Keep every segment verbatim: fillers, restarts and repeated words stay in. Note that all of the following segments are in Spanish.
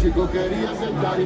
chico quería sentar y...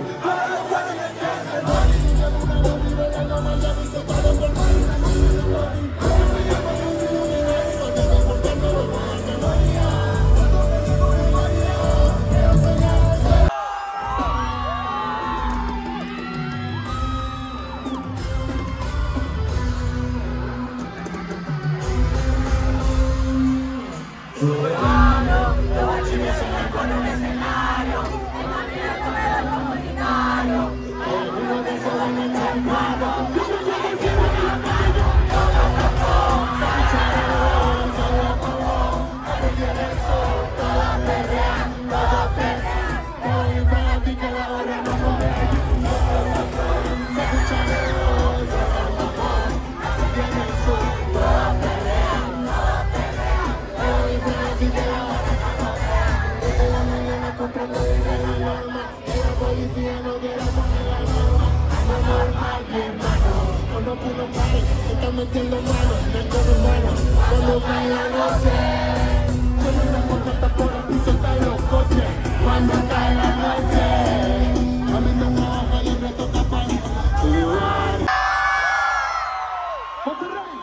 Metiendo manos, metiendo manos, cuando cae la noche, solo una fogata por el piso están los coches, cuando cae la noche, a mí me baja y me toca para jugar. ¡Monterrey!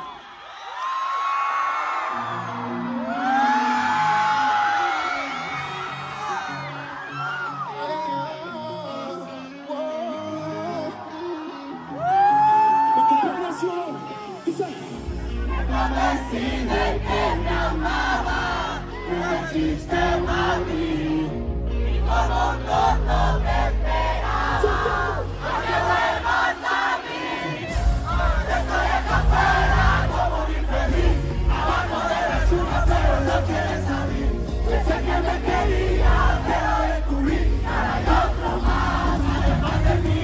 Decide que me amaba, no existe más mí, y como todo me esperaba, no que vuelvas a mí. Estoy acá afuera como un infeliz, abajo de la lluvia pero no quieres salir. Pensé que me quería, pero descubrí que hay otro más, además de mí,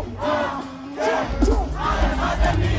además de mí.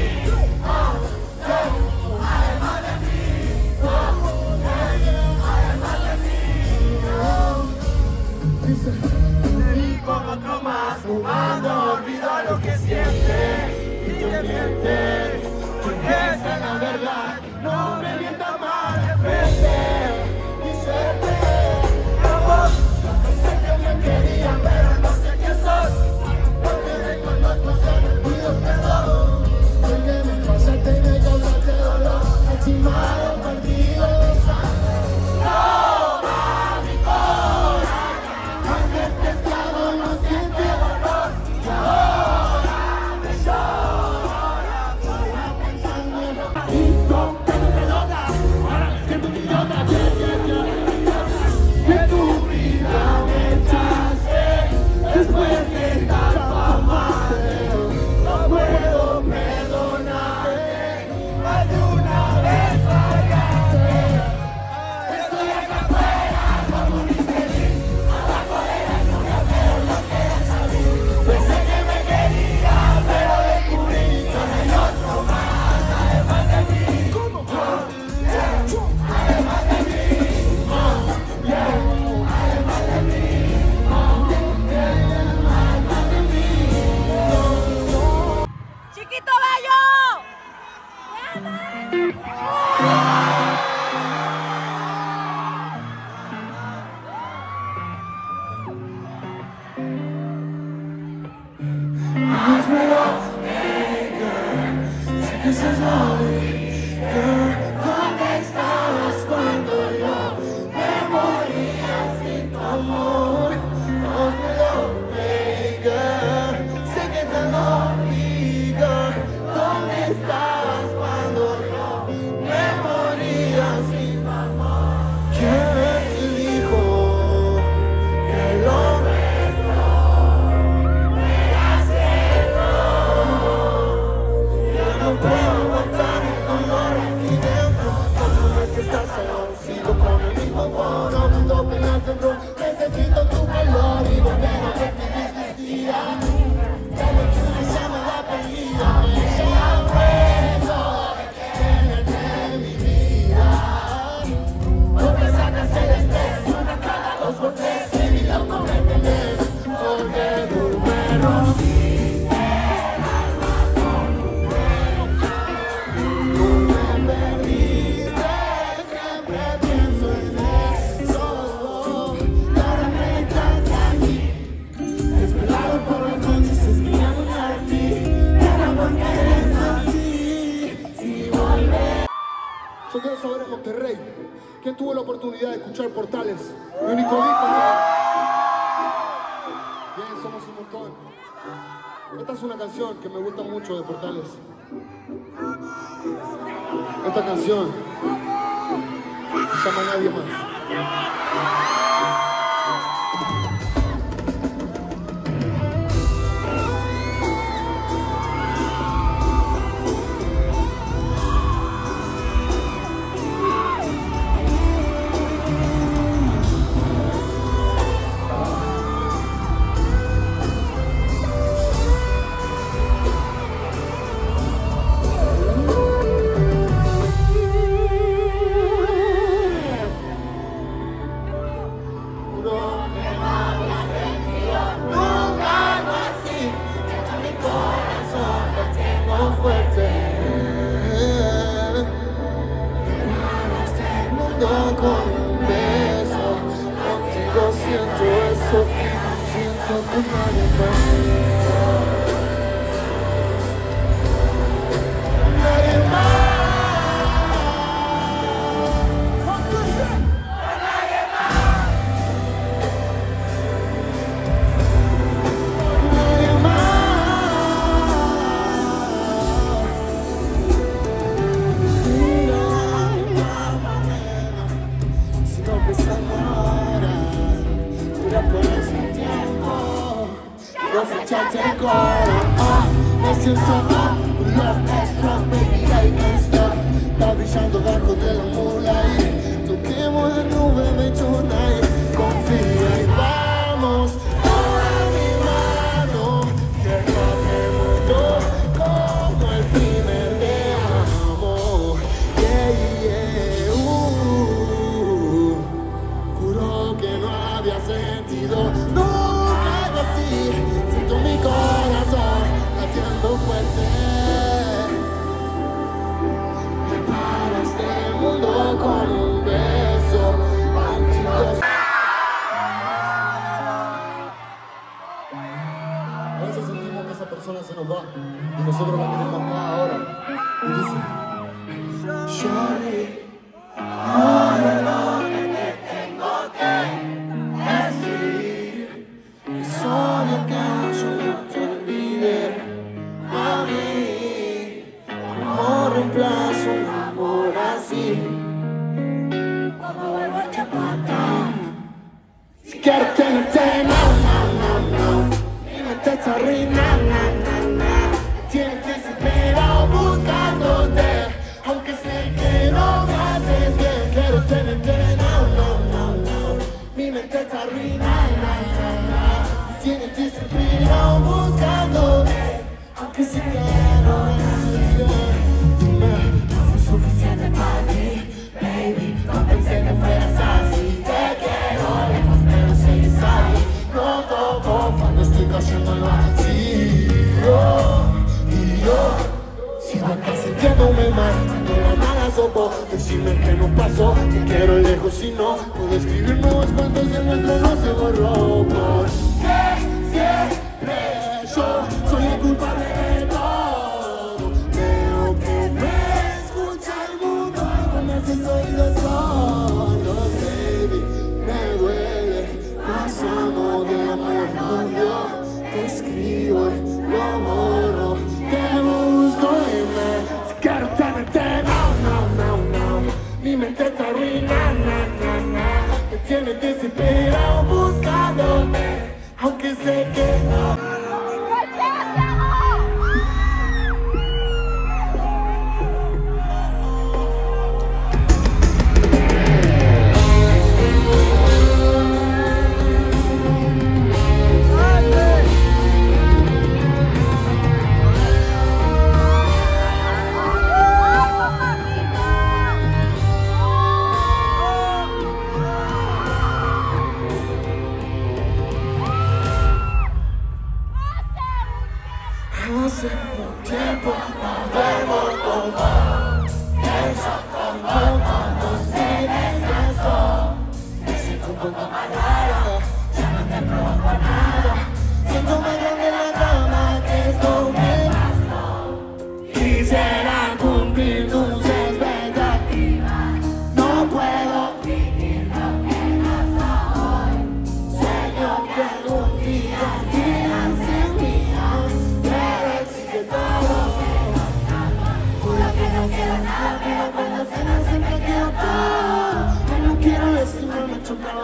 Fumando, olvido lo que sientes y te mientes, porque esa es la verdad. No me mientas más de frente, dícete, vamos. Yo pensé que me quería, pero no sé quién sos. No te reconozco, solo pido perdón. Sé que me fallaste y me causaste dolor, encimado, perdido. No, a mi corazón, aunque este esclavo no siente dolor. Y ahora me llora, ahora pensando en lo que no me pelota. Ahora me siento un idiota, yeah, yeah, yeah. De tu vida me echaste, después de tanto amarte, no puedo perdonarte, más de una vez fallaste. Estoy acá afuera como un infeliz, abajo de la lluvia pero no quieres salir. Pensé que me quería, pero descubrí que no hay otro más, además de mí. Además de mí, además de mí, además de mí. ¡Chiquito Bayo! Házmelo, hey girl, sé que sos la girl. ¿Dónde estabas cuando yo me moría sin tu amor? Házmelo, hey girl, sé que sos la girl. ¿Dónde estabas cuando yo me moría sin tu amor? Yo quiero saber en Monterrey, ¿quién tuvo la oportunidad de escuchar Portales? Mi único disco, ¿no? Bien, somos un montón. Esta es una canción que me gusta mucho de Portales. Esta canción se llama Nadie Más. Se nos va y nosotros la queremos más ahora. Y dice: Shorty, ahora lo que te tengo que decir es obvio que yo no te olvide a mí. No reemplazo un amor así. Cuando vuelvo a Chapata, si quiero tenerte, no, no, no, no. Mi mente está arruinada. Tienes desesperado buscándote, aunque sé que no me haces bien. Quiero tenerte, no, no, no, no. Mi mente está arruinada. Tienes desesperado buscándote, aunque sé que no me haces bien. Dime, no fue suficiente para ti, baby. No pensé que fueras así. Te quiero lejos, pero sigues ahí. No toco cuando estoy cayéndolo así. Oh. Yo sigo acá sintiéndome mal, cuando la nada sopo. Decime que no pasó, que quiero lejos si no puedo escribir nuevos cuentos y el nuestro no se borró. Porque siempre yo soy el culpable de todo. Creo que me escucha el mundo con esos oídos solos. Baby, me duele, pasamos de amor a odio. Te escribo y lo borro. Te busco y me quiero tenerte, no, no, no, no. Mi mente está arruinada, na, na, na. Me tienes desesperado buscándote, aunque sé que no.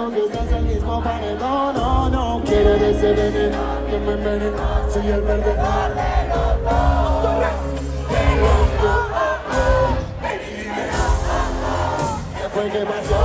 dos veces el mismo paredón. No, no quiero de ese veneno que me envenena. Soy el perdedor de los dos, de los dos. ¿Qué fue que pasó?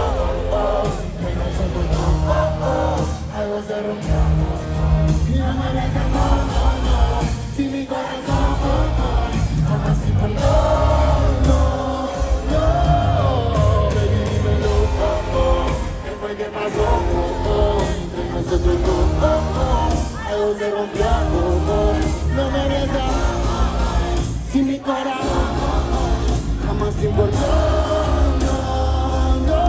Algo se rompió y no me deja, no, no, no. Si mi corazón jamás sin perdón, no, no. Baby, dímelo, oh, oh. ¿Qué fue que pasó? Oh, oh. Entre nosotros dos, oh, oh. Algo se rompió, oh, oh. No me deja. Si mi corazón jamás sin perdón, no, no.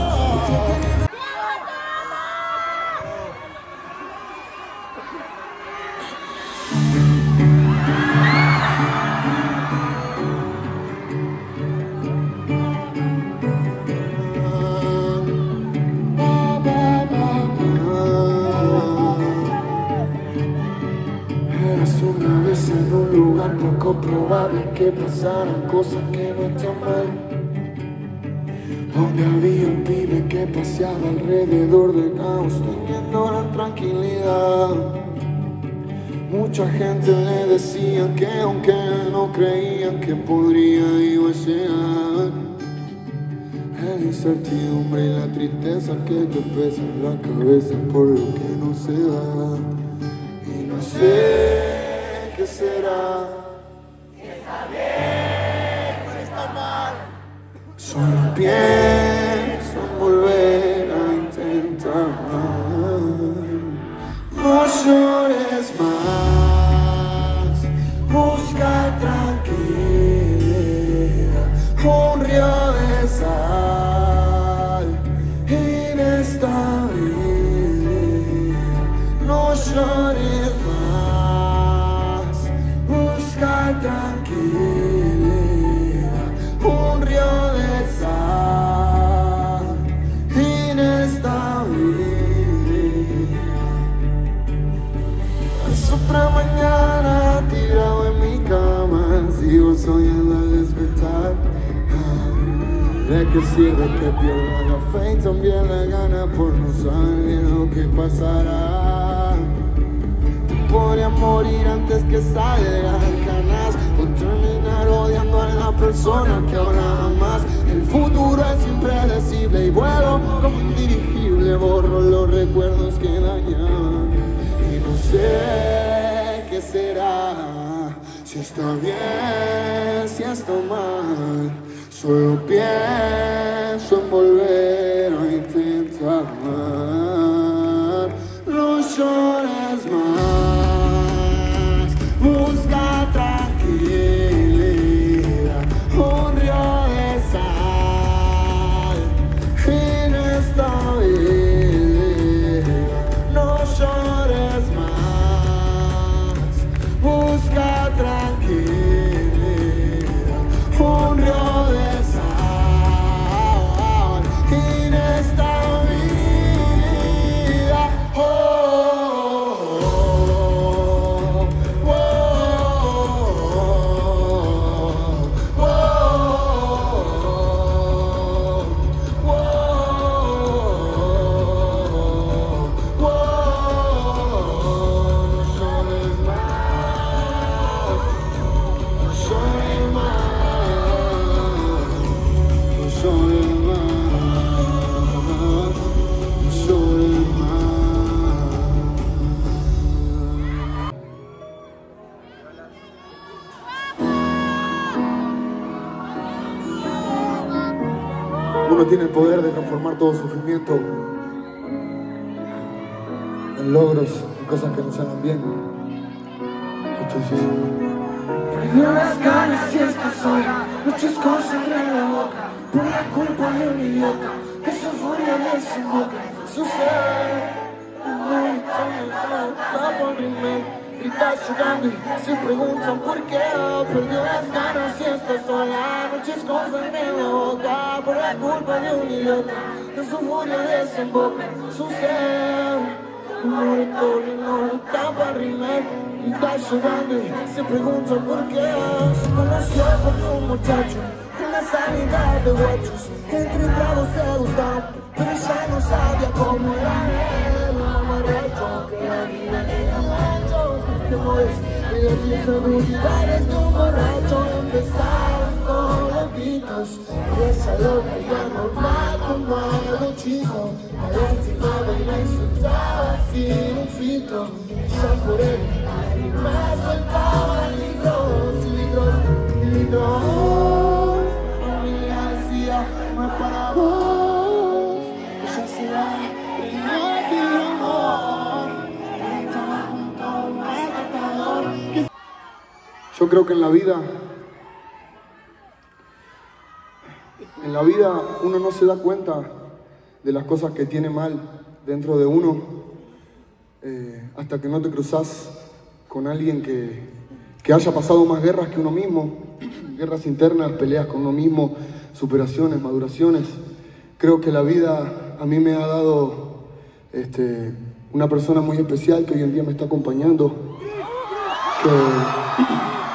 En un lugar poco probable que pasaran cosas que no están mal, donde había un pibe que paseaba alrededor del caos teniendo la tranquilidad. Mucha gente le decía que aunque no creían que podría iba a llegar, la incertidumbre y la tristeza que te pesa en la cabeza por lo que no se da. Y no sé ¿qué será? Si está bien, si está mal. Solo pienso en volver a intentar. No llores más, busca tranquilidad. Un río de sal, inestabilidad. No llores más, tranquilidad, un río de sal, inestabilidad. Es otra mañana tirado en mi cama, sigo soñando al despertar. ¿De qué sirve que pierda la fe y también la gana por no saber lo que pasará? Podría morir antes que salgan canas o terminar odiando a la persona que ahora amas. El futuro es impredecible y vuelo como indirigible. Borro los recuerdos que dañan y no sé qué será. Si está bien, si está mal. Solo pienso en volver a intentar. No llores más, busca tranquilidad, un río de sal, inestabilidad. No llores más, busca tranquilidad, un río de sal, inestabilidad. Oh. Uno tiene el poder de transformar todo sufrimiento en logros y cosas que nos hagan bien. Entonces, perdió las ganas y esto soy, muchas cosas en la boca, por la culpa de un idiota, que su furia desemboca. Sucede, no está por rimel, grita llorando y se preguntan por qué. Perdió las ganas y está sola, noches con sangre en la boca, por la culpa de un idiota, que su furia desemboca. Sucede, un oratorio no está para rimel, grita llorando y se preguntan por qué. Se conoció con un muchacho en la sanidad de huechos, entre tragos se gustaron, pero ella no sabía cómo era él. Un borracho que la vida le da muchos temores, y las inseguridades de un borracho empezaron con los gritos. Y esa loca ya normal como algo chico, la lastimaba y la insultaba sin un filtro. Ya por él, lágrimas soltaba libros y libros y libros. Familia decía, no es para vos, ella se va y no tiene amor. Estaba junto a un maltratador. Yo creo que en la vida, en la vida uno no se da cuenta de las cosas que tiene mal dentro de uno eh, hasta que no te cruzas con alguien que, que haya pasado más guerras que uno mismo, guerras internas, peleas con uno mismo, superaciones, maduraciones. Creo que la vida a mí me ha dado este, una persona muy especial que hoy en día me está acompañando, que,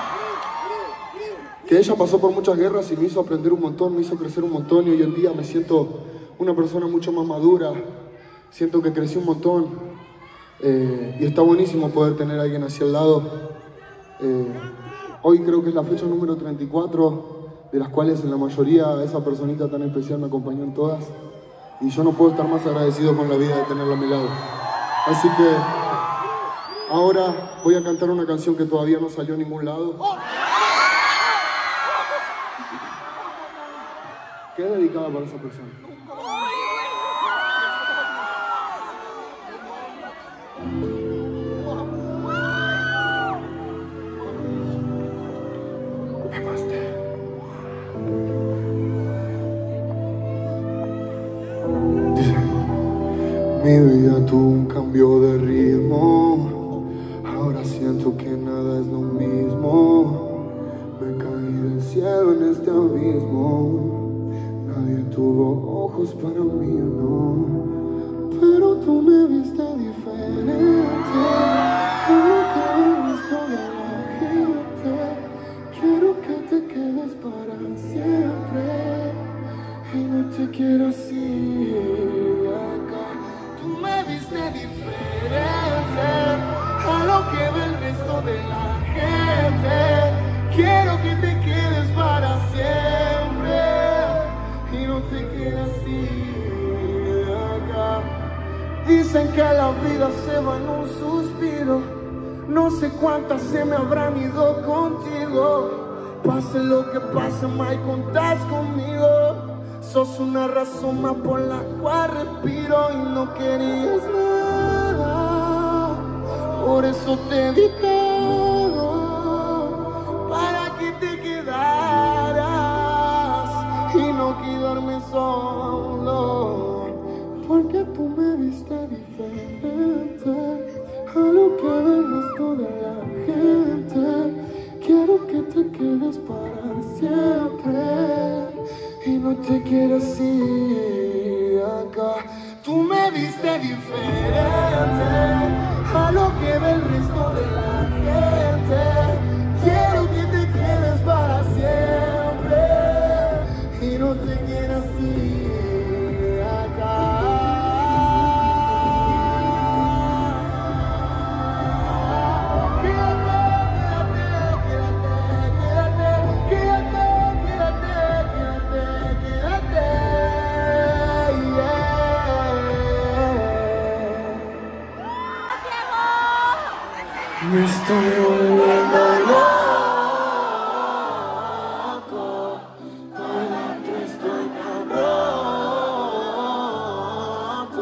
que ella pasó por muchas guerras y me hizo aprender un montón, me hizo crecer un montón, y hoy en día me siento una persona mucho más madura, siento que crecí un montón, eh, y está buenísimo poder tener a alguien así al lado. Eh, hoy creo que es la fecha número treinta y cuatro, de las cuales en la mayoría esa personita tan especial me acompañó en todas, y yo no puedo estar más agradecido con la vida de tenerla a mi lado. Así que ahora voy a cantar una canción que todavía no salió a ningún lado, que es dedicada para esa persona. Mi vida tuvo un cambio de ritmo, ahora siento que nada es lo mismo. Me caí del cielo en este abismo, nadie tuvo ojos para mí, no. Pero tú me viste diferente a lo que he visto de la gente. Quiero que te quedes para siempre y no te quiero así acá. Tú me viste diferente a lo que ve el resto de la gente. Quiero que te quedes para siempre y no te quedes así acá. Dicen que la vida se va en un suspiro, no sé cuántas se me habrán ido contigo. Pase lo que pase, Mike, contás conmigo. Sos una razón más por la cual respiro y no querías nada, por eso te di todo, para que te quedaras y no quedarme solo, porque tú me viste diferente a lo que ve el resto de la gente. Quiero que te quedes para siempre y no te quiero así acá. Tú me viste diferente a lo que ve el resto de la gente. Quiero que te quedes para siempre y no te quiero así acá. Me estoy volviendo loco, por dentro estoy tan roto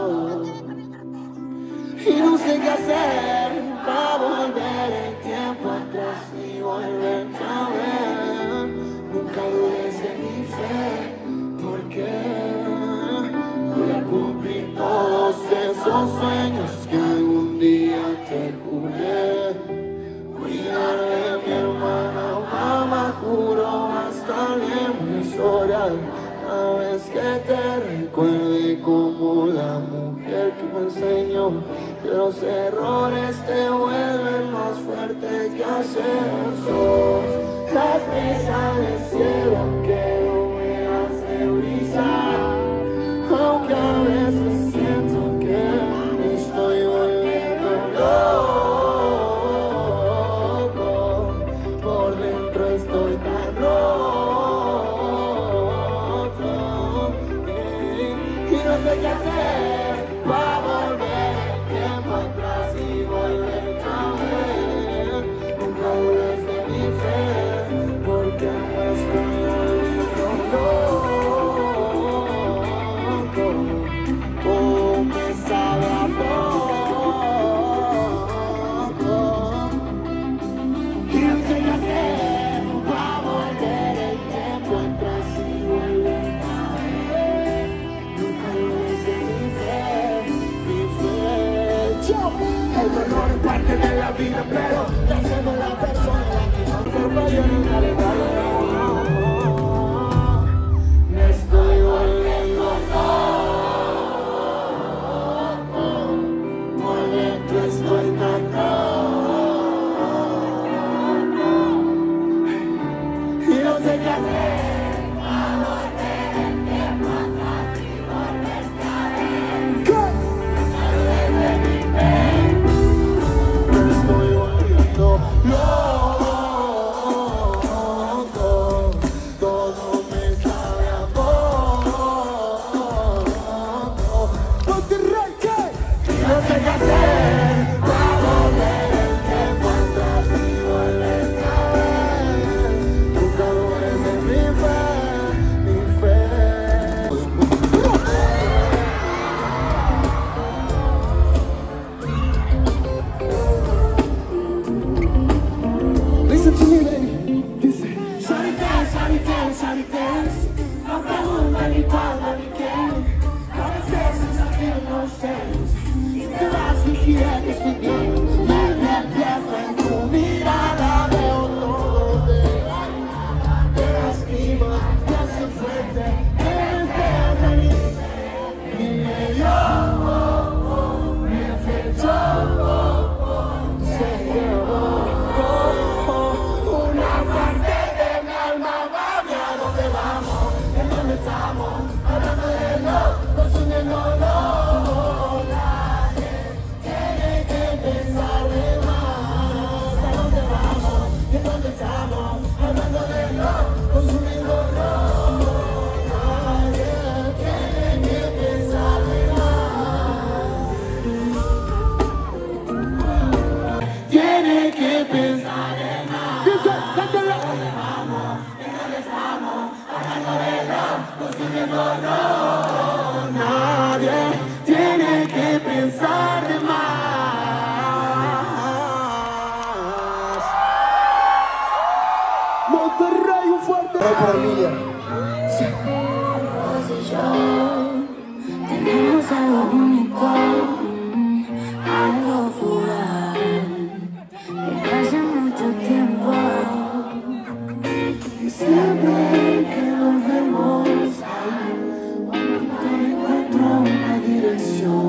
y no sé qué hacer para volver el tiempo atrás y volverte a ver. Nunca dudes de mi fe, porque voy a cumplir todos esos sueños que algún día te juré. Cuidar de mi hermana, mamá, juro hasta lejos llorar cada vez que te recuerde como la mujer que me enseñó que los errores te vuelven más fuerte que aciertos. La presa del cielo que me sé qué hacer para volver el tiempo atrás y volver a ver. Nunca dudes de mi fe, porque no estoy olvidando. Oh, me sabe a poco. Y no sé qué hacer para volver el tiempo atrás y volver a ver. Nunca dudes de mi fe, mi fe. Yo, el dolor es parte de la vida, pero ya siendo la persona la que no se falló nunca le vale. Me estoy volviendo loco, por dentro estoy tan loco. Y no sé qué hacer para volver el tiempo atrás y volverte a ver. Nunca dudes de mi fe. Me estoy volviendo loco, todo me sabe a poco. Monterrey, ¿qué? Y no sé qué hacer para volver el tiempo atrás y volverte a ver. Nunca dudes de mi fe, mi fe. Listen to me, baby. Dice: Shawty dance, shawty dance, shawty dance. No pregunta ni cuándo ni qué. A veces es así, no sé. Y te vas y quieres que estoy bien. Me reflejo en tu mirada, veo todo de te lastima, te hace fuerte, te deseas salir. Dime yo, me afectó, se quedó. Una parte de mi alma va a dónde vamos, en dónde estamos, hablando de lo, consumiéndolo. Nadie tiene que pensar de más. ¿A dónde vamos? ¿En dónde estamos? Hablando de lo, consumiéndolo. Nadie tiene que pensar de más. Tiene que pensar de más. Dice, cántalo. Nadie tiene que pensar de más. Monterrey, un fuerte Para Emilia. Vos y yo tenemos algo único, algo fugaz, desde hace mucho tiempo. y siempre que nos vemos, cuando encuentro una dirección.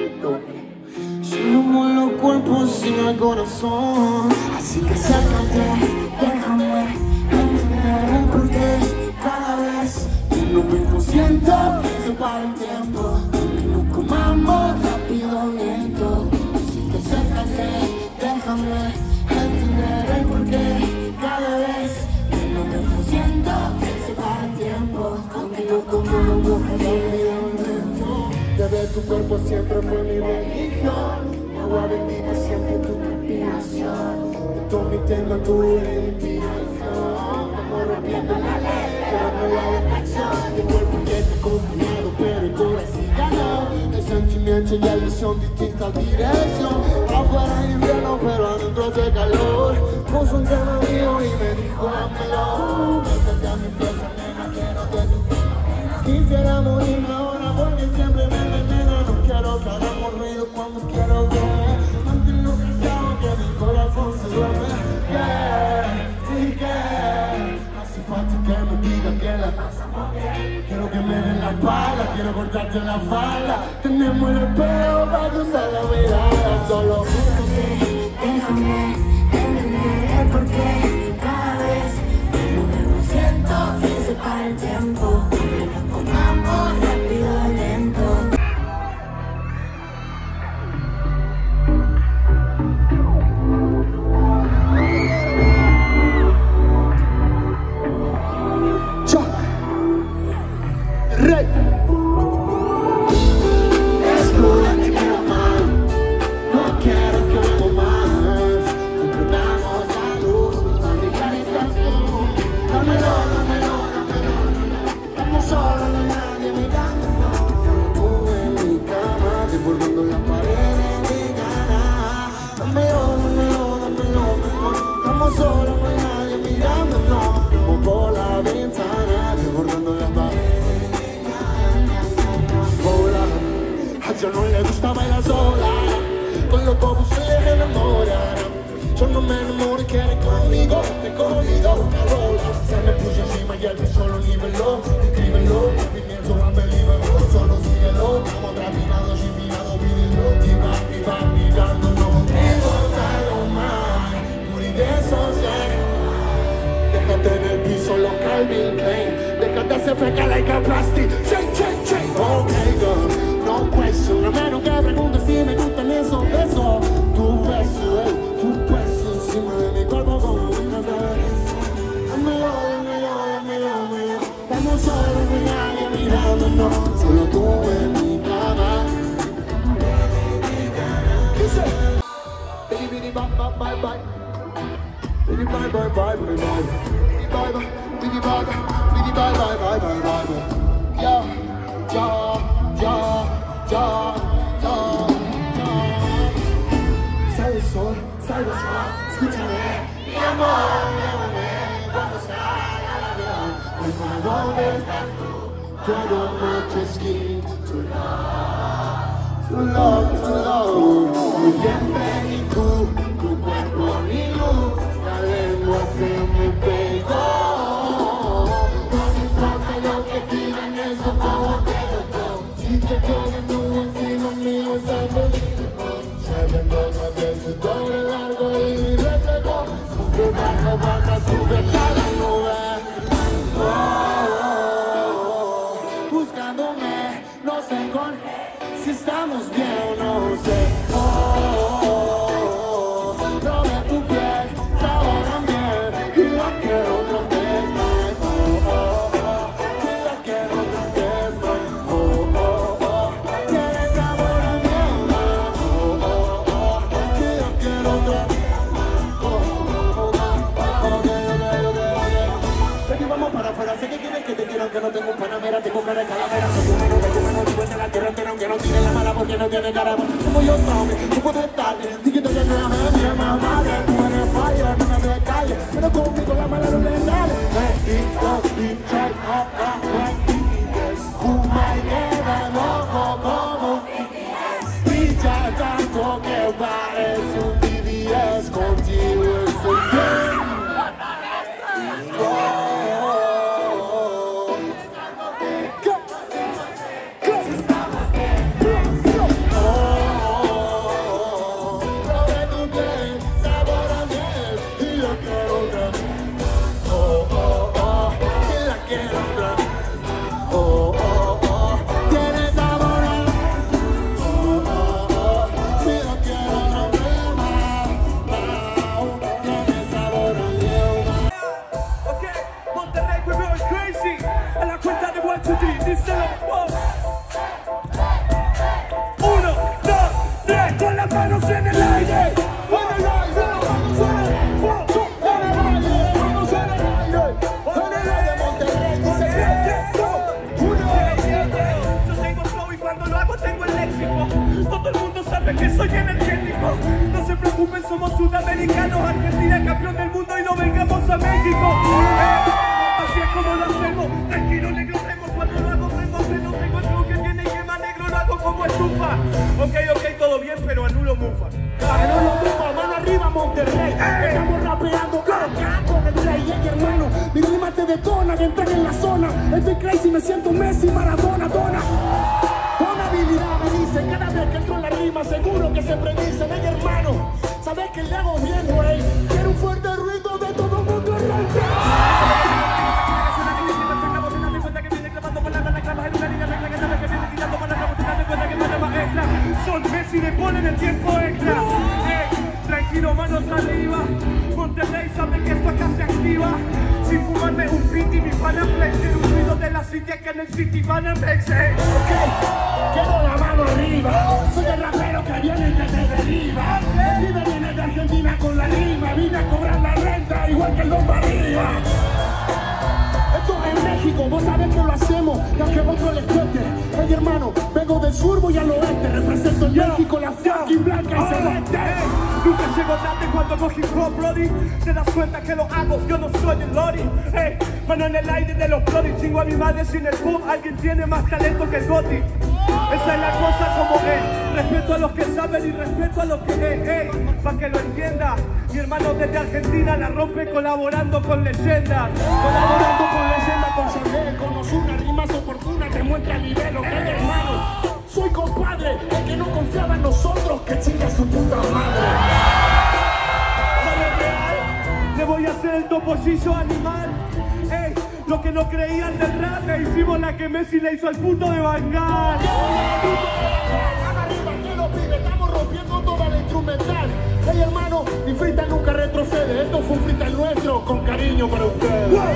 Somos los cuerpos sin el corazón. Así que acércate, déjame entender el porqué. Cada vez Y lo mismo siento que se para el tiempo, que nos comamos rápido o lento. Así que acércate, déjame entender el porqué. Cada vez que lo mismo siento que se para el tiempo, aunque nos comamos rápido o lento. Ya ves, tu cuerpo siempre fue mi religión. Agua bendita siempre tu respiración. De todo mi tema tu inspiración. Como rompiendo la ley, pero no la atracción. Mi cuerpo que te confinado, pero el corazón ganó. El sentimiento y la visión distinta dirección. Afuera hay invierno, pero adentro hace calor. Puso un tema mío y me dijo dámelo. Métete a mi pieza, nena, que no te quisiera morirme ahora porque siempre me envenena. No quiero que hagamos ruido cuando quiero ver. Manténlo callado que mi corazón se duerme. Yeah, sí que hace falta que me digan que la pasamos bien. Quiero que me den la espalda, quiero cortarte la falda. Tenemos el espejo para cruzar la mirada. Solo Déjame entender el porqué. Cada vez que lo mismo siento que se para el tiempo, que nos comamos rápido o lento. Rey. desbordando las paredes de ganas. Dámelo, dámelo, dámelo, mejor. Estamos solos, no hay nadie mirándonos. Como por la ventana, desbordando las paredes de ganas. Hola, a ella no le gusta bailar sola. Con los bobos se le enamoran. Yo no me enamoro y quiere conmigo. Te he cogido una rola. Se me puso encima y el beso lo niveló. Escríbelo, pimiento, unbelievable. Solo síguelo. Como trapinados y mirados, pídelo. Y va, y va, mirándonos. Rebótalo más. Puri de social. Déjate en el piso, los Calvin Klein. Déjate hacer freca like a plastic. Shake, shake, shake. Ok, girl, no question. A menos que preguntes si me gustan esos besos. Tu beso, eh, tu beso encima de mi cuerpo como una cabeza. Dámelo, dámelo, dámelo, dámelo. Estamos solos, no hay nadie mirándonos. Solo tú en mi cama. Dice, bitty bitty bye bye bye bye. Bitty bye bye bye bye bye. Bitty bye bye, bitty bye bye, bitty bye bye bye bye bye bye. Ya, ya, ya, ya, ya, ya. Sale el sol, sale el sol, escúchame. Mi amor, llámame cuando salga el avión. Cuéntame dónde estás tú. Quiero mucho skin to love, to love, to love. Muy bien, baby, tú, tu cuerpo mi luz. La lengua se me pegó. No me importa lo que digan, eso como te lo doy. Si te ponen tú encima mío, es unbelievable. Seven donas veces doble largo y reflejo. Sube, baja, baja, sube cada nube. Oh, oh, oh. Buscándome, no sé con si estamos bien o no sé. Oh, oh, oh. Probé tu piel, sabor a miel. Y la quiero otra vez más. Oh, oh, oh. Y la quiero otra vez más. Oh, oh, oh. Tiene sabor a miel más. Oh, oh, oh. Y la quiero otra vez. Oh, oh, oh. Ok, ok, ok, ok. Baby, vamos para afuera. Sé que quieres que te quiero, que no tengo un panamera. Tengo cara de calavera. Soy un menú, tengo un menú. Digo, la tierra entera, aunque no tiene la mala porque no tiene cara. Como yo sabe, tú puedes estar. Diquito que no es mi mamá. Tú eres falla, no me calles. Pero conmigo la mala no le sale. Bendito, dicho, acá, bendito. Fuma y queda loco como un brilla tanto que parece un D V S. Contigo estoy bien. Oh, oh, oh. Go. Go. Oh, probé tu piel, sabor a miel. Y yo quiero otra. Oh, oh, oh. Y la quiero otra. Oh, oh, oh. Tiene sabor a miel. Oh, oh, oh. Y yo quiero otra vez más. Tiene sabor a miel. Ok, Monterrey, we're going crazy. A la cuenta de one, two, three, díselo. Wow. Uno, dos, tres, con las manos en el aire. Con el aire, vamos en el aire. Wow, en el aire, vamos en el aire. En el aire, Monterrey, dice uno, yo tengo flow y cuando lo hago tengo el léxico. Todo el mundo sabe que soy energético. No se preocupen, somos sudamericanos. Argentina campeón del mundo y no vengamos a México. Eh, Así es como lo hacemos. Tranquilo, negro, tengo cuando lo hago, tengo freno, tengo el flow que tiene yema negro, lo hago como estufa. Ok, ok, todo bien, pero anulo mufa. Anulo mufa, mano arriba, Monterrey. Estamos rapeando acá con el rey, ey, hermano. Mi rima te detona de entrar en la zona. Estoy crazy, me siento Messi, Maradona, dona. Con habilidad me dicen cada vez que entro en la rima, seguro que se predicen, ey, hermano. Sabes que le hago bien, güey. Quiero un fuerte ruido de todo Monterrey. Son Messi, le ponen el tiempo extra. Hey, tranquilo, manos arriba. Monterrey sabe que esto acá se activa. Sin fumarme un beat y mi pana flex. El ruido de la silla que en el city van a flex. Hey. Ok, quiero la mano arriba. Soy el rapero que viene desde deriva. Vive viene de Argentina con la rima. Vine a cobrar la renta igual que el Don Barriga. Esto es en México, vos sabés que lo hacemos, y aunque otro les cuente, Hey hermano, vengo del sur, voy al oeste. Represento en México la fucking blanca y celeste. Hey, nunca llego tarde cuando hago hip hop, brody. Te das cuenta que lo hago, yo no soy el lori. Hey, mano en el aire de los brody. Chingo a mi madre sin el boom. Alguien tiene más talento que el Goti. Esa es la cosa como es. Respeto a los que saben y respeto a los que es. Hey, pa' que lo entienda. Mi hermano desde Argentina la rompe colaborando con leyendas. Colaborando con leyenda, con Chardé, con Ozuna, rimas oportunas, te muestra el nivel, ok, hermano. Soy compadre, el que no confiaba en nosotros, que chinga su puta madre. ¿Sabes real? Le voy a hacer el topollillo animal. Ey, lo que no creían del rap, le hicimos la que Messi le hizo al puto de Bangal. Arriba, que los pibes, estamos rompiendo toda la instrumental. Hey hermano, mi freestyle nunca retrocede. Esto fue un freestyle nuestro, con cariño para ustedes. Wow.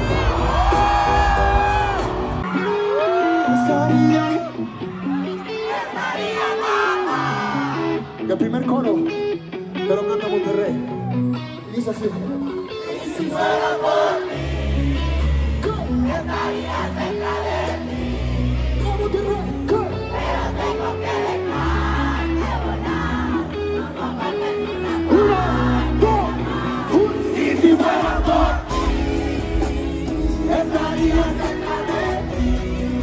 Y el primer coro, pero canta Monterrey. Dice así. Y si fuera por mí, estaría cerca de ti. Monterrey, Pero tengo que dejar de volar. No compartes una uno, dos, uno. Y si fuera por ti, estaría cerca de ti.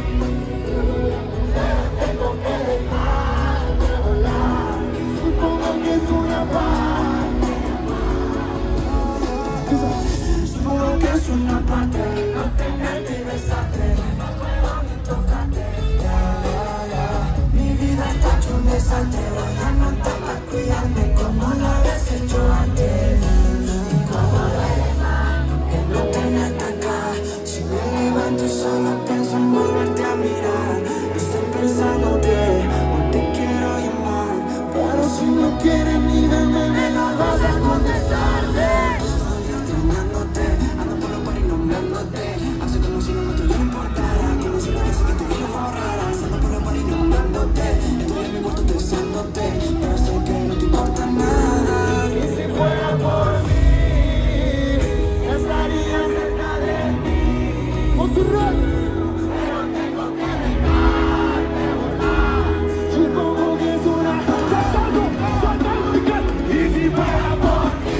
Pero tengo que dejar de volar. Supongo que es una parte. Supongo que es una parte. No tenerte y besarte. No puedo ni tocarte. Ya, ya, ya. Mi vida está hecho un desastre. Voy a no estar cuidarme como lo habías hecho antes. Como duele más que no tenerte acá. Si me levanto solo pienso en volverte a mirar. Estoy pensándote, no te quiero llamar. Pero si no quieres ni verme, me lo vas a contestarme. Estoy extrañándote, ando por los paris nombrándote. Hace como si no me tuviera importara. Que no se parece que tu vida fue rara. Ando por los paris nombrándote. Estoy en mi cuarto pensándote. Pero sé que no te importa nada. Y si fuera por mí, estaría cerca de ti. Monterrey. Pero tengo que dejar de volar. Supongo que es una saltando, saltando y que. Y si fuera por ti,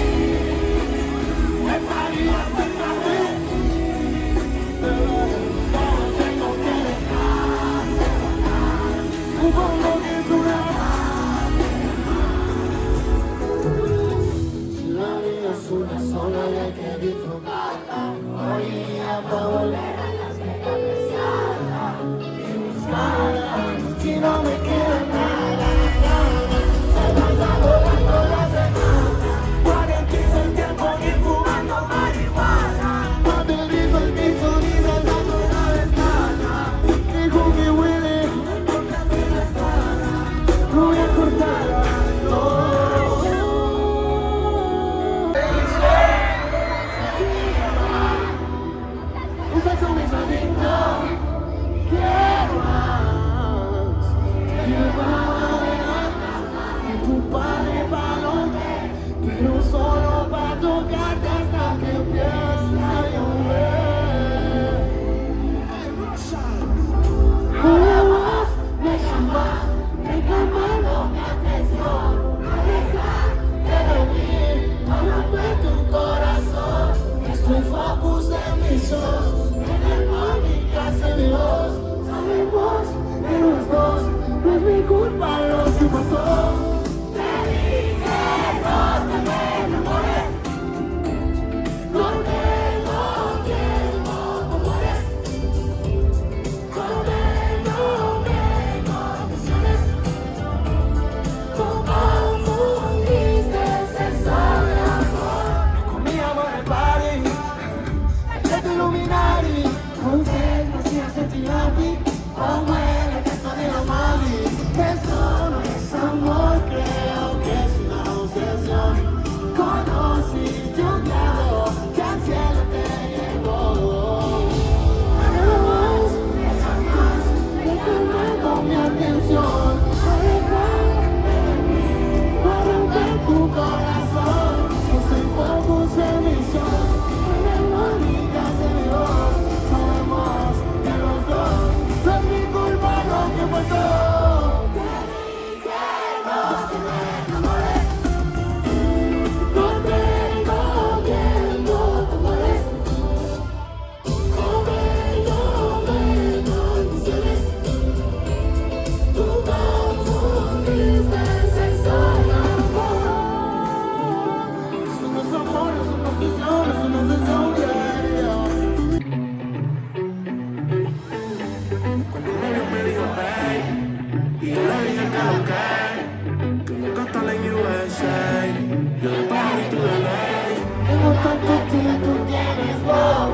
estaría cerca de ti. Pero tengo que dejar de volar. Supongo que es una si la vida es una sola y hay que disfrutarla. Hoy día para volver a las que apreciarla y buscarla. Si no me queda nada, nada, se pasa volando la semana. Cuarentiza el tiempo ni fumando marihuana. No te grito el piso ni saltando la ventana. Dijo que huele, córtame la espalda. No voy a cortarla, no. Ustedes son mis adictos. Quiero más. Quiero más. Que tu padre palote, pero solo para tocarte hasta que empiece a llover. Además, me llamas, reclamando mi atención. A dejar de dormir, a romper tu corazón. Estoy focus de mis ojos, en el móvil que hace Dios. Sabemos de los dos, no es mi culpa lo que pasó. Te dije no te enamores. No tengo tiempo como eres. No tengo condiciones. Como confundiste ese sol de amor. Comíamos en el party, el Illuminati. Entonces me hacía sentir happy, como el efecto de la mami. Que soy que lo que. Tú no cantas en U S A. Yo de París y tú de L A. Tengo tanto estilo y tú tienes flow.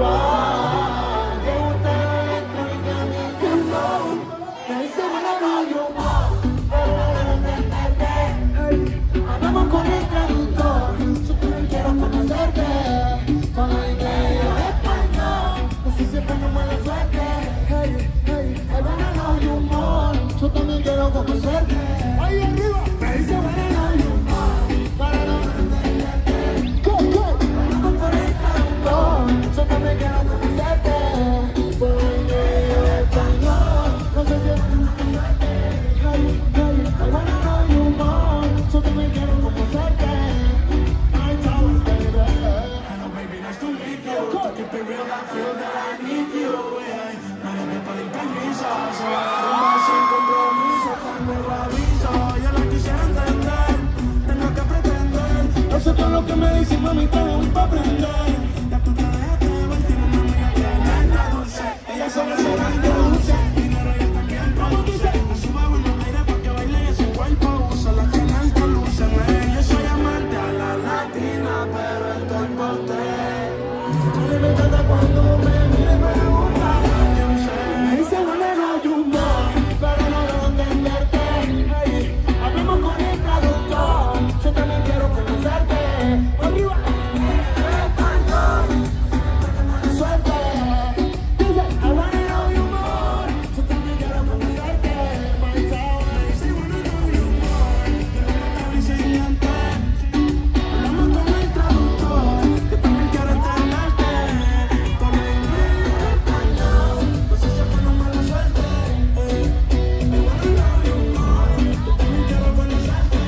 Wow. Te gusta la electrónica, mi flow. Me dice buena rollo, wow. Pero no debo entenderte. Hablamos con el traductor. Yo también quiero conocerte. Con el inglés o español. No sé si es buena o mala suerte. Hey, hey, hay buena rollo, humor. Yo también quiero conocerte. Ahí arriba. Me dice buena rollo, humor. Para no entenderte. Go, go. Hablamos con el traductor. Yo también quiero conocerte. Con el inglés o español. No sé si es buena o mala suerte. Hey, hey, hay buena rollo, humor. Yo también quiero conocerte. My towers, baby. Hello, baby, nice to meet you. To keep it real, I feel that I need you. Yeah. Nadie me pide permiso. Se va a dar un vaso sin compromiso. Cuando lo aviso, yo la quisiera entender. Tengo que pretender. Eso es todo lo que me dicen, mami, te voy pa' aprender. Ya tú te dejaste de ver, tiene una amiga que es neta dulce. Ella solo se la introduce. Dinero ella también produce. Me sube a buenos aires pa' que baile y ese cuerpo usa. La canal que luce. Yo soy amante a la latina, pero estoy por usted. A mí me encanta cuando me mira y me pregunta. Me dice buena rollo, humor, pero no debo entenderte. Hey, hablemos con el traductor. Yo también quiero conocerte. Arriba. Español. Suerte. Dice, I wanna know you more. Yo también quiero conocerte. My town. Me dice buena rollo, humor, pero no te enseñante. Hablamos con el traductor, yo también quiero entenderte. Con el inglés y el español, no sé si es buena o mala suerte. Eh, me buena rollo, humor, yo también quiero conocerte.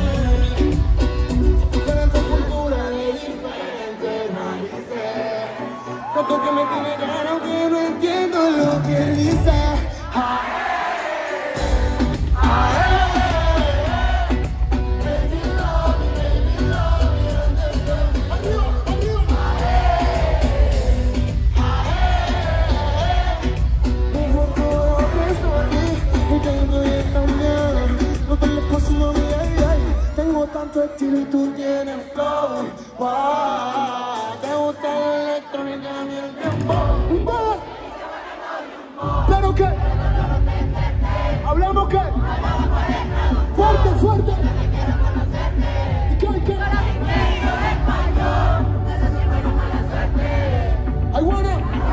Diferentes culturas de diferentes raíces. Tanto que me tiene claro que no entiendo lo que dice. Ah, ah, eh, baby love me, baby love me, understand. Arriba, arriba. Ah, eh, mi futuro es aquí y tengo que cambiar. No te lo paso, mami, ay, ay. Tengo tanto estilo y tú tienes flow. Wow, te gusta la electrónica ni el tiempo. ¡Wow! ¿Pero qué? ¿Hablamos qué? Fuerte, fuerte. ¿Y qué, y qué? I wanna.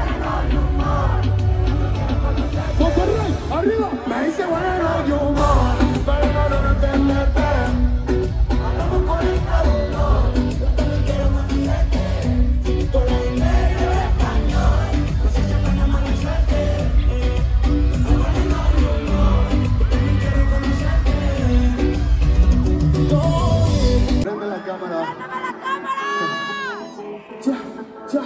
Monterrey, arriba. Me dice buena rollo, humor, pero no debo entenderte. Hablamos con el traductor. Yo también quiero conocerte. Con el inglés y el español. No sé si es buena o mala suerte. I wanna know you more. Yo también quiero conocerte. Oh, Prende la cámara. ya, ya.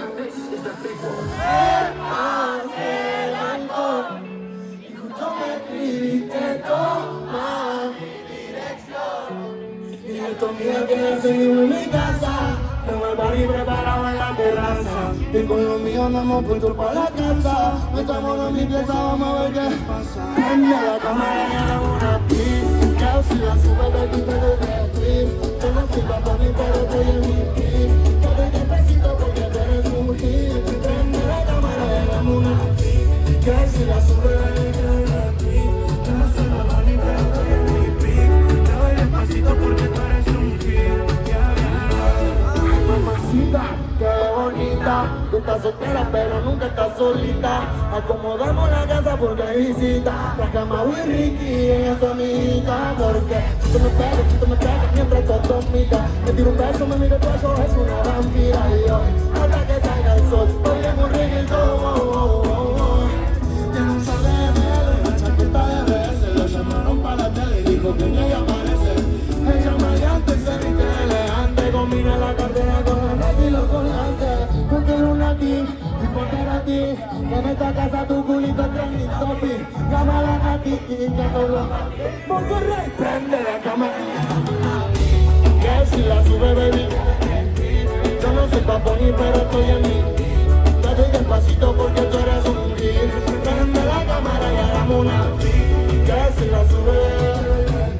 Hace blanco y justo me escribiste toma mi dirección. Y de tu amiga que seguimos en mi casa. Tengo el barrio preparado en la terraza. Y con los míos andamos puestos para la casa. Estamos en mi pieza, vamos a ver qué pasa. Prende la cámara y hagamos una pin. Que si la sube, baby, te doy retweet. Yo no soy papá ni pero estoy en mi pin. Te doy despacito porque tú eres un hit. Prende la cámara y hagamos una pin. Que si la sube, baby, te doy retweet. Yo no soy papá ni pero estoy en mi pick. Te doy despacito porque tú eres un hit. Yeah, yeah. Mamacita, qué bonita. Tú estás soltera pero nunca estás solita. Acomodamos la casa porque hay visita. Traje a Mau y Ricky en esa amiguita. Porque si tú me pegas, si tú me pegas mientras tú dormitas. Me tiro un beso, me miro tu eso, es una vampira. Y hoy, hasta que salga el sol, hoy es un reggaetón. Oh, oh, oh, oh. Tiene un sol de verde, la chaqueta de verde. Lo llamaron para la tele y dijo que ella aparece. Ella maleante y se viste elegante. Combina la cartera con el estilo colgante. Ponte una a ti y ponte a ti. En esta casa tu culito es trending topic. Llámala a ti y que todo. Monterrey, prende la cámara. Que si la sube, baby. Yo no soy paponi, pero estoy en mi. Te doy despacito porque tú eres un hit. Prende la cámara y hagamos una. Que si la sube.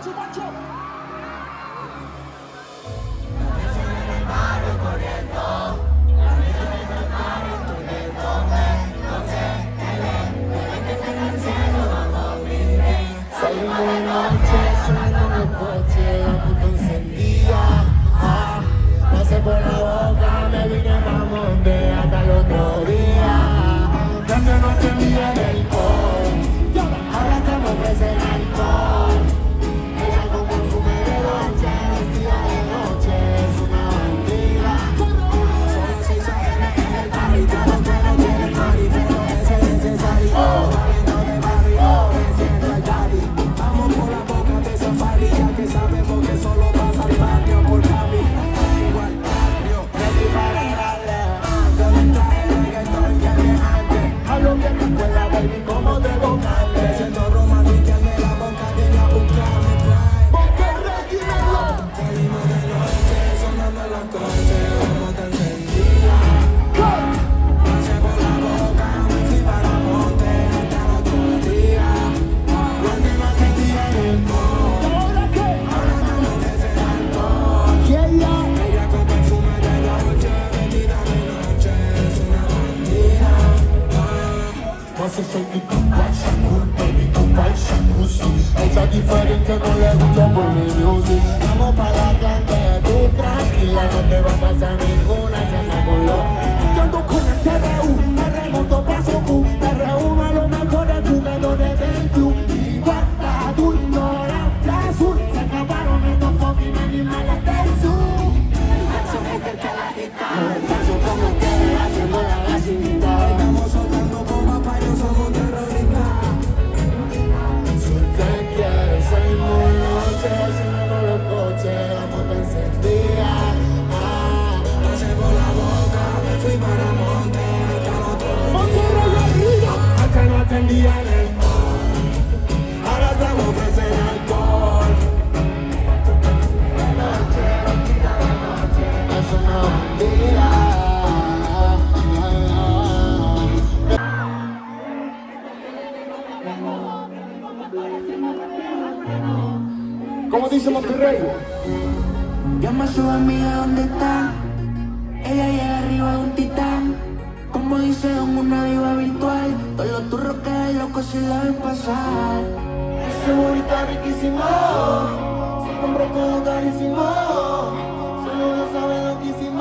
Salimos de noche, sonando en el coche, la puta encendida. Ah, pasé por la boca, me vine pa' monte hasta el otro día. Ya que no tenía el alcohol, ahora te me ofrece el alcohol. Ella como un fume de noche, vestida de noche, es una bandida. Solo se hizo en el party, todo lo que no tiene party, pero ese es necesario. Valiendo de barrio, me siento el daddy. Vamos por la boca de safari, ya que sabemos que solo pasa el barrio por Javi. Igual barrio, ready para darle. Yo le traje el reggaetón que había antes. Hablo bien de escuela, baby, como de vocales. Siendo romántica de la boca, vine a buscarme prime. Boca Reginaldo. Salimos de noche, sonando en la coche, como te encendía. Pasé por la boca, me fui para monte hasta el otro día. Yo que no sentía el alcohol, ahora estamos desde el alcohol. Ella con perfume de noche, vestida de noche, es una bandida. Pasa shake tu pasa cool, baby, tu pasa pussy. Ella diferente, no le gusta por mi music. Vamos pa' la calle, tú tranquila, no te va a pasar ninguna cena con lo. Yo ando con el T R U, me remonto paso Q. Me reúno a los mejores jugadores del club. Igual la adulto, la azul. Se acabaron estos fucking animales del sur. Son gente que la quita, yo como ustedes haciendo la gasinita. Estamos soltando bombas pa' ellos somos terroristas. Si usted quiere, salimos de noche, sonando los coches, la moto encendida. Ah, Pasé por la boca, me fui para monte hasta el otro día. Monterrey arriba, hasta no atendía en el Ahora estamos ofrece el alcohol. es una bandida. ¿Cómo dice Monterrey? Llama a su amiga donde está. Ella llega arriba de un titán. Como dice en una diva virtual. Todos los turros que de locos se la ven pasar. Ese bonita riquísimo, se compró todo carísimo, solo lo sabe loquísimo.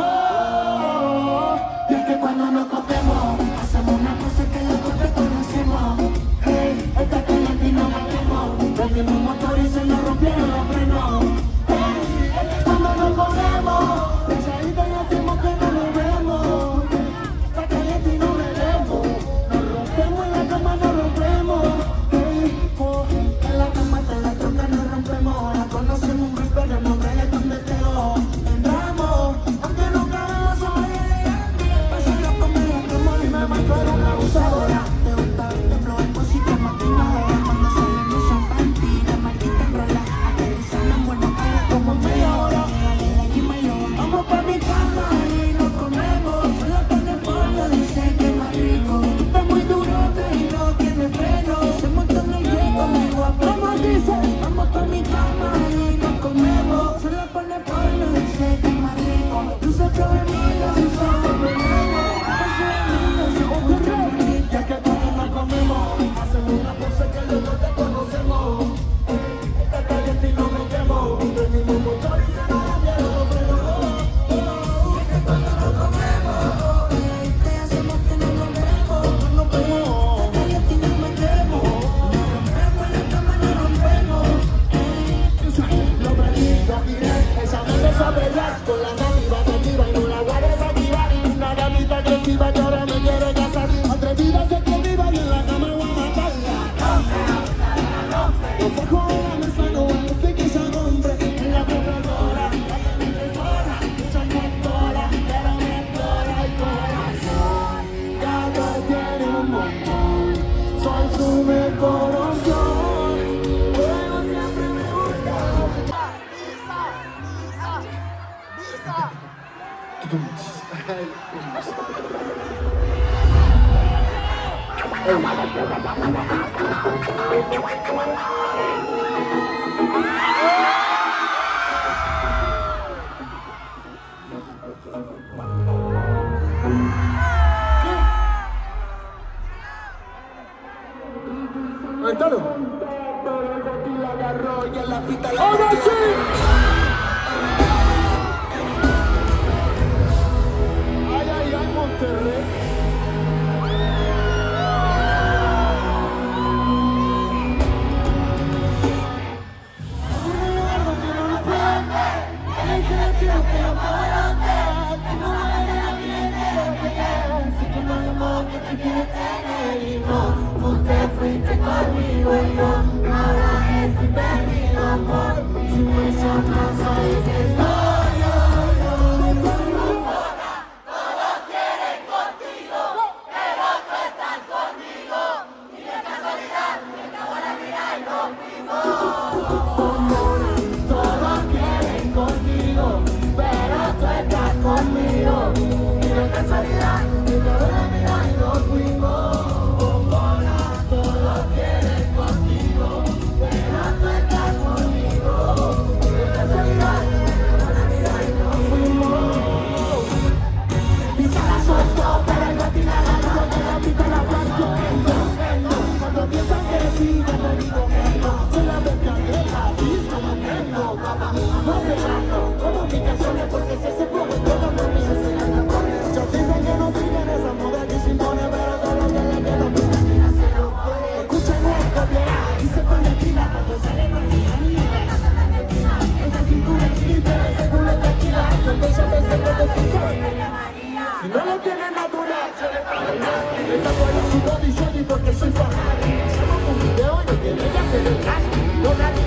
Y es que cuando nos cogemos, hacemos una cosa que locos te conocemos. Hey, esta caliente y no metemos. Prendimos un motor y se nos rompieron los frenos. Hey, es que cuando nos cogemos, Pesadita y hacemos que no nos vemos. Está caliente y no veremos. Nos rompemos en la cama, nos rompemos. Hey, oh, en la cama hasta la troca nos rompemos. La conocemos un pero el nombre es donde te lo entramos. Aunque nunca vemos somos elegantes. Paso loco me la como y me marcaron una abusadora. Te gusta verte flow en cositas maquinadas. Cuando salen esos panty, la maldita enrola. Aterrizando en Buenos Aires como media hora. Vamos pa' mi cama y nos comemos. Solo con el polvo dice que es más rico. Está muy duro y no tiene freno. Se monta en el jet conmigo a como dice. Vamos pa' mi cama y nos comemos. Solo con el polvo dice que es más rico. Luces provenidas y somos problemas. Paso de niños y otro bonito. ya que todos nos comemos, hacemos una cosa que luego te conocemos. Está caliente y nos metemos, prendimos un motor y se nos rompieron los frenos. Te hacemos que nos rompemos. Nos vemos. Está caliente y nos metemos. Nos rompemos en la cama, nos rompemos. Lo perdí, lo tiré, esa me empezó a pelear con la saliva activa y no la guardes activa. Una gamita agresiva que ahora me quiere casar. Atrevida se que viva y en la cama voy a matarla. Los ojos en la mesa no van a decir que se hombre. En la profesora, la profesora, esa doctora, pero me explora el corazón. Cada tiene un montón, soy su mejor opción. Luego siempre me gusta. Hey. Ahora sí. Ay, ay, ay, Monterrey. Tú te fuiste conmigo y yo ahora es mi amor. Si me llamas soy que soy yo, yo. Todos quieren contigo, pero tú estás conmigo. Y de casualidad, me acabo la vida y nos fuimos. Todos quieren contigo, pero tú estás conmigo. Y de casualidad, me acabo la vida y nos fuimos. Porque si se pone todo mami se se la pone. Yo dicen que no siguen esa moda que se impone, pero todo lo que le queda mira, mira se lo pone. Escuchen esto, viera, y se pone fina cuando sale con mi amiga. Esa cintura existe, ese culo tequila, cuando ella me se puede fijar. Si no lo tiene natural, se le cae el mar. Está por el sudor y yo ni porque soy fanático. Hacemos un video y no tiene que hacer el casting.